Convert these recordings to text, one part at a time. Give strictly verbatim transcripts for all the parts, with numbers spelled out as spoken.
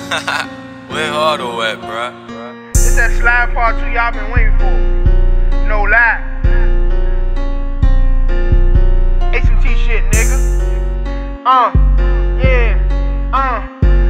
Where Hardo at, bruh? It's that slide part two y'all been waiting for. No lie. H M T shit, nigga. Uh, yeah, uh,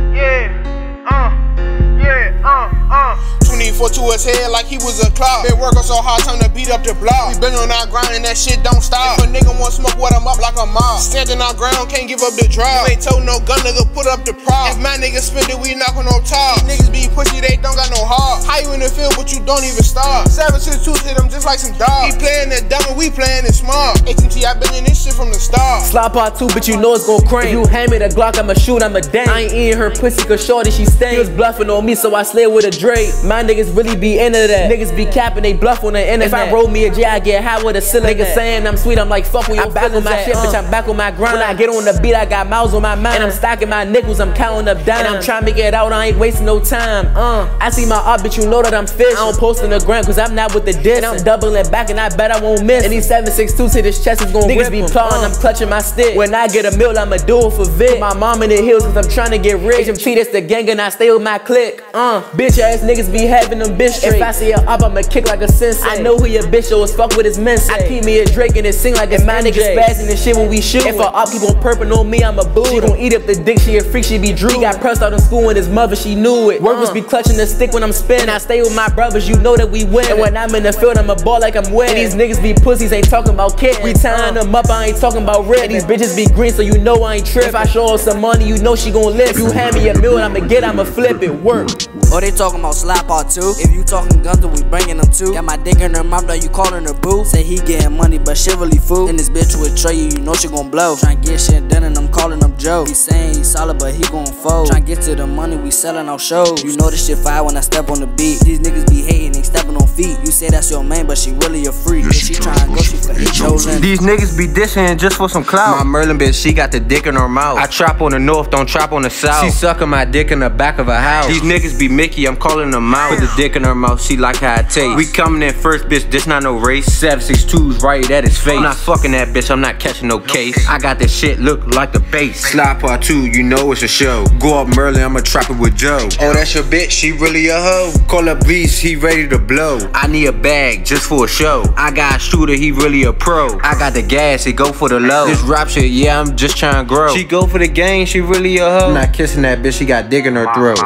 yeah, uh, yeah, uh, uh. twenty-four to his head like he was a clock. Been working so hard, time to beat up the block. We been on our grind and that shit don't stop. If a nigga want smoke, what I'm up like a mob. Standing our ground, can't give up the drop. You ain't told no gun, nigga, put up the prop. If my niggas spit it, we knockin' on top. These niggas be pussy, they don't got no heart. How you in the field, but you don't even start? Seven to the tooth hit them just like some dogs. He playin' that dumb and we playin' it smart. H M T, I been in this shit from the start. Slide part two, but you know it's gon' crank. If you hand me the Glock, I'ma shoot, I'ma dang. I ain't eating her pussy cause shorty, she stank. He was bluffing on me, so I slid with a Drake. My niggas really be into that. Niggas be capping, they bluff on the internet. If I roll me a J, I get high with a cylinder. Niggas saying I'm sweet, I'm like, fuck with your I'm back on my shit, uh. bitch, I'm back on my grind. When I get on the beat, I got miles on my mind. And I'm stacking my nickels, I'm counting up dimes. And I'm trying to make it out, I ain't wasting no time. Uh, I see my up, bitch, you know that I'm fish. I don't post on the ground cause I'm not with the diss. And I'm doubling back and I bet I won't miss. And these seven six two to this chest is gon' Niggas be plotting, uh. I'm clutching my stick. When I get a meal, I'ma do it for Vic. Put my mom in the hills cause I'm trying to get rich. H M T, that's the gang and I stay with my clique. Uh, bitch ass niggas be having them bitch straight. If I see her up, I'ma kick like a sensei. I know who your bitch is, fuck with his men say. I keep me a Drake and it sing like it's my niggas spazzing this shit when we shoot. If her up keep on purping on me, I'm a boo. She gon' eat up the dick, she a freak, she be drew. He got pressed out in school and his mother, she knew it. Workers uh. be clutching the stick when I'm spinning. I stay with my brothers, you know that we win. And when I'm in the field, I'm a ball like I'm winning. These niggas be pussies, ain't talking about kids. We tying them up, I ain't talking about rip. And these bitches be green, so you know I ain't trippin'. If I show her some money, you know she gon' listen. If you hand me a meal, I'ma get, I'ma flip it, work. Oh, they talking about slap part two. If you talking guns, then we bringing them too. Got my dick in her mouth, now you calling her boo. Say he getting money, but shit really fool. And this bitch with Trey, you know she gon' blow. Tryna get shit done and I'm calling him Joe. He saying he solid, but he gon' fold. Tryna get to the money, we selling our shows. You know this shit fire when I step on the beat. These niggas be hating, they stepping on feet. You say that's your main, but she really a freak. If she tryna go, she for eight chosen. These niggas be dissing just for some clout. My Merlin bitch, she got the dick in her mouth. I trap on the north, don't trap on the south. She sucking my dick in the back of a house. These niggas be Mickey, I'm calling them out. Put the dick in her mouth, she like how it tastes. We coming in first, bitch, this not no race. seven six two's right at his face. I'm not fucking that bitch, I'm not catching no case. I got this shit look like the base. Slide part two, you know it's a show. Go up Merlin, I'ma trap it with Joe. Oh, that's your bitch, she really a hoe. Call up Beast, he ready to blow. I need a bag just for a show. I got a shooter, he really a pro. I got the gas, he go for the low. This rap shit, yeah, I'm just trying to grow. She go for the game, she really a hoe. I'm not kissing that bitch, she got dick in her throat.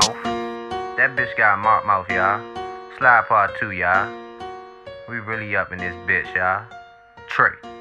That bitch got mark mouth, y'all. Slide part two, y'all. We really up in this bitch, y'all. Trey.